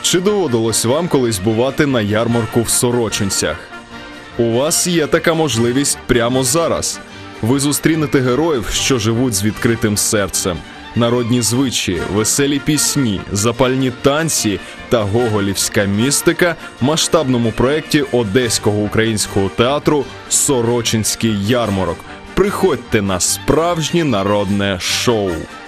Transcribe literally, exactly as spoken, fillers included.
Чи доводилось вам колись бувати на ярмарку в Сорочинцях? У вас є така можливість прямо зараз. Ви зустрінете героїв, що живуть з відкритим серцем. Народні звичаї, веселі пісні, запальні танці та гоголівська містика в масштабному проєкті Одеського українського театру «Сорочинський ярмарок». Приходьте на справжнє народне шоу.